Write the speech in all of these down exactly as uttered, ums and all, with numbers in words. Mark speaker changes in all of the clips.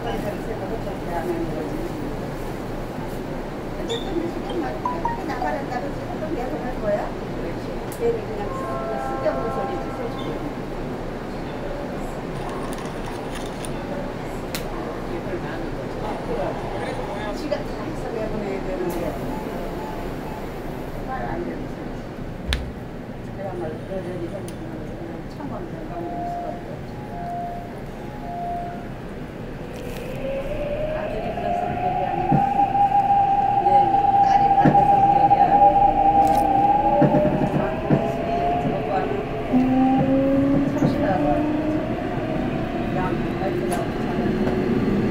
Speaker 1: 막걸리를 생각을 절대 안 하는 거지. 어쨌든 신경 맞고 나가란다고 지금 또 내가 할 거야? 그렇지. 걔를 그냥 쓸데없는 소리를 써주고. 이걸 나는 거지. 아, 그래. 지가 다 해서 내보내야 되는데 말 안 되는 소리지. 그야말로 여전히 그냥 참원 건강될 수밖에 없지. 아들이 그런 성격이 아니라 내 딸이 반대 성격이야. 아, 그 소리 들어보고 하면 참신하고 양 말들하고 자는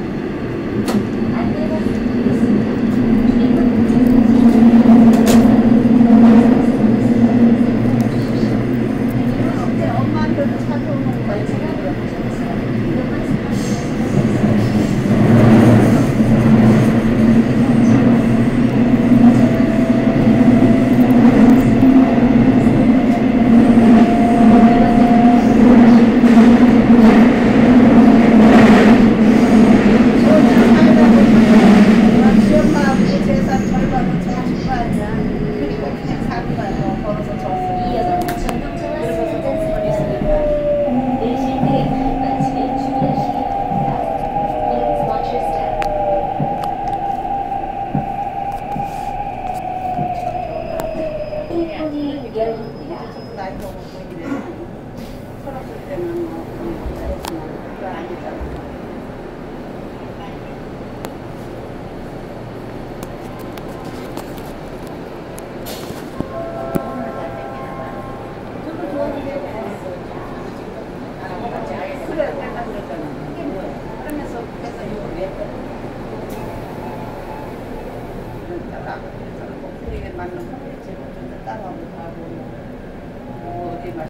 Speaker 1: 엄마한테도 찾아오는 거야. 맞는 거예요. 제가 좀 따라오고